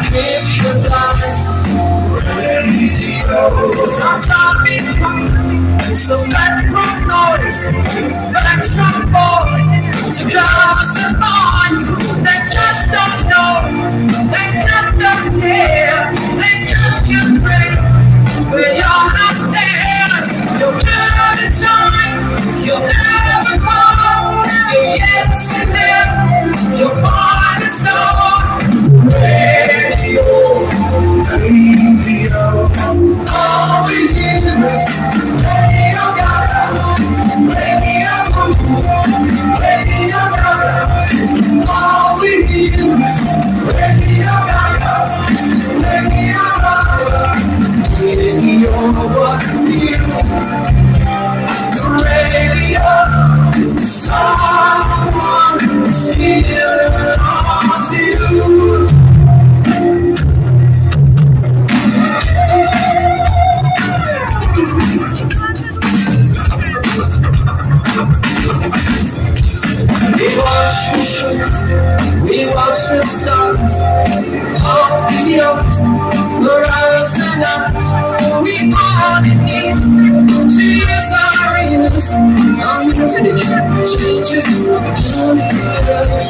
With your life, radio's on top of me. So background noise, background voice, to girls and boys, they just don't know, they just don't care, they just can't break. But you're not there, you'll never time, you'll never go. Do yes and then you'll find a star. Radio, radio, all we hear is Radio Gaga, Radio, Radio Gaga, all we hear is Radio Gaga, Radio Gaga. Radio was you, the radio, someone is here on you. We watch the stars, all videos, for hours and hours. We all need to use our ears. Our music changes the years.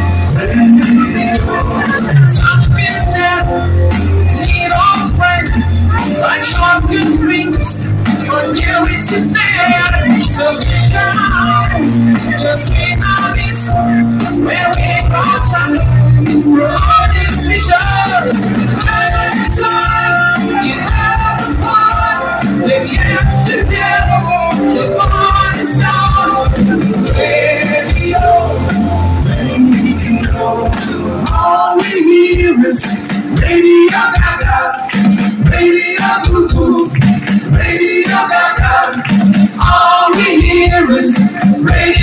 Something that need all friend, like sharpened fingers. On you it's in there, so stick around. Just keep on this, where we go time for all this vision. Every time you have a part, then yes together, you find the sound. Radio, radio, all we hear is Radio Gaga, Radio Goo-Goo, Radio Gaga, all we hear is Radio